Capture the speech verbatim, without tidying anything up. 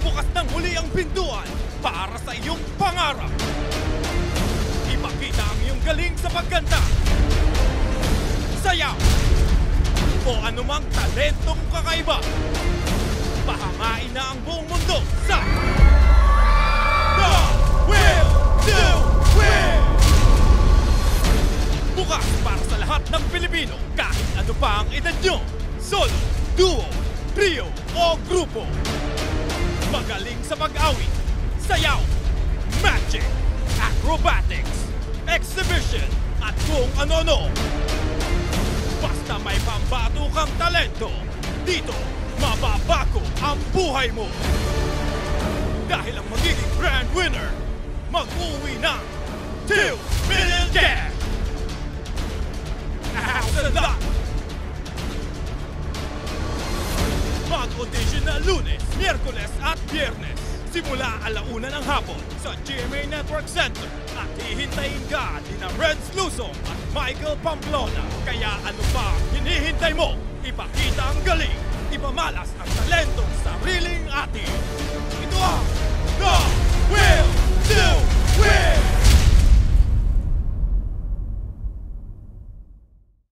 Bubukas ng huli ang pintuan para sa iyong pangarap. Ipakita ang iyong galing sa pagkanta, sayaw, o anumang talentong kakaiba. Pahangain na ang buong mundo sa The Will to Win! Bukas para sa lahat ng Pilipino, kahit ano pa ang edad nyo. Solo, duo, trio o grupo. Magaling sa pag-awit, sayaw, magic, acrobatics, exhibition, at kung ano-ano. Basta may pambato kang talento, dito mababago ang buhay mo. Dahil ang magiging grand winner, mag-uwi ng two million cash! After that, mag-audition na Lunes, Miyerkules at Biyernes. Simula alauna ng hapon sa G M A Network Center. At hihintayin ka ni na Renz Lusong at Michael Pamplona. Kaya ano pa hinihintay mo? Ipakita ang galing, ipamalas ang talentong sariling atin. Ito ang